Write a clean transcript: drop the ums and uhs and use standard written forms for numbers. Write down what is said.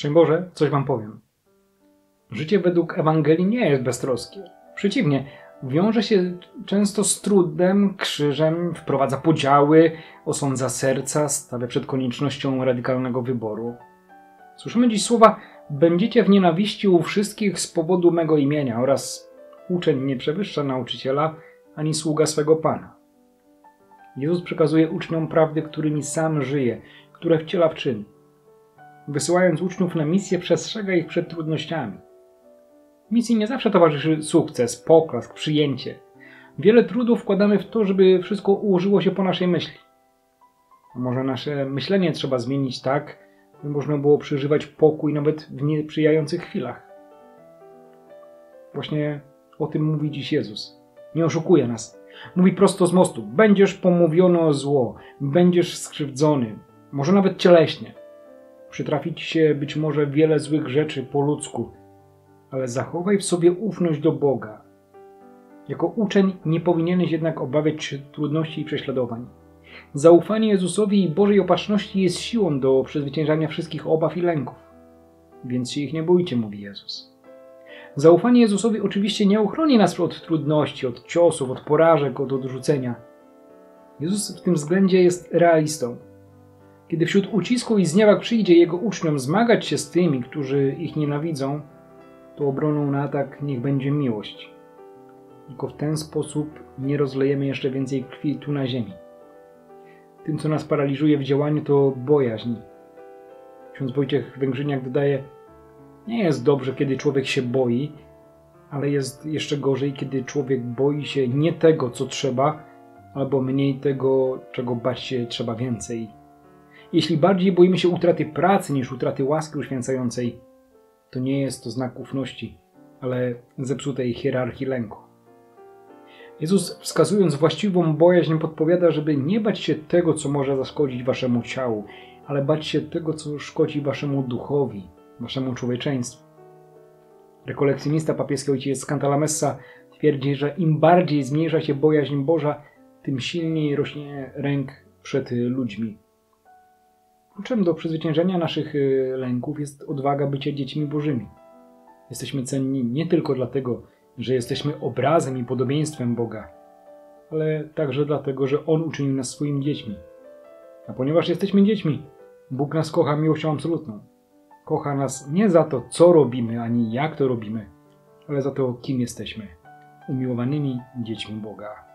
Szczęść Boże, coś wam powiem. Życie według Ewangelii nie jest beztroskie. Przeciwnie, wiąże się często z trudem, krzyżem, wprowadza podziały, osądza serca, stawia przed koniecznością radykalnego wyboru. Słyszymy dziś słowa: będziecie w nienawiści u wszystkich z powodu mego imienia oraz uczeń nie przewyższa nauczyciela, ani sługa swego Pana. Jezus przekazuje uczniom prawdy, którymi sam żyje, które wciela w czyn. Wysyłając uczniów na misję, przestrzega ich przed trudnościami. Misji nie zawsze towarzyszy sukces, poklask, przyjęcie. Wiele trudu wkładamy w to, żeby wszystko ułożyło się po naszej myśli. A może nasze myślenie trzeba zmienić tak, by można było przeżywać pokój nawet w nieprzyjających chwilach. Właśnie o tym mówi dziś Jezus. Nie oszukuje nas. Mówi prosto z mostu: będziesz pomówiony o zło, będziesz skrzywdzony, może nawet cieleśnie. Przytrafi ci się być może wiele złych rzeczy po ludzku, ale zachowaj w sobie ufność do Boga. Jako uczeń nie powinieneś jednak obawiać się trudności i prześladowań. Zaufanie Jezusowi i Bożej opatrzności jest siłą do przezwyciężania wszystkich obaw i lęków. Więc się ich nie bójcie, mówi Jezus. Zaufanie Jezusowi oczywiście nie uchroni nas od trudności, od ciosów, od porażek, od odrzucenia. Jezus w tym względzie jest realistą. Kiedy wśród ucisku i zniewag przyjdzie Jego uczniom zmagać się z tymi, którzy ich nienawidzą, to obroną na atak niech będzie miłość. Tylko w ten sposób nie rozlejemy jeszcze więcej krwi tu na ziemi. Tym, co nas paraliżuje w działaniu, to bojaźń. Ksiądz Wojciech Węgrzyniak dodaje: nie jest dobrze, kiedy człowiek się boi, ale jest jeszcze gorzej, kiedy człowiek boi się nie tego, co trzeba, albo mniej tego, czego bać się trzeba więcej. Jeśli bardziej boimy się utraty pracy niż utraty łaski uświęcającej, to nie jest to znak ufności, ale zepsutej hierarchii lęku. Jezus, wskazując właściwą bojaźń, podpowiada, żeby nie bać się tego, co może zaszkodzić waszemu ciału, ale bać się tego, co szkodzi waszemu duchowi, waszemu człowieczeństwu. Rekolekcjonista papieski ojciec Cantalamessa twierdzi, że im bardziej zmniejsza się bojaźń Boża, tym silniej rośnie lęk przed ludźmi. Kluczem do przezwyciężenia naszych lęków jest odwaga bycia dziećmi Bożymi. Jesteśmy cenni nie tylko dlatego, że jesteśmy obrazem i podobieństwem Boga, ale także dlatego, że On uczynił nas swoimi dziećmi. A ponieważ jesteśmy dziećmi, Bóg nas kocha miłością absolutną. Kocha nas nie za to, co robimy, ani jak to robimy, ale za to, kim jesteśmy. Umiłowanymi dziećmi Boga.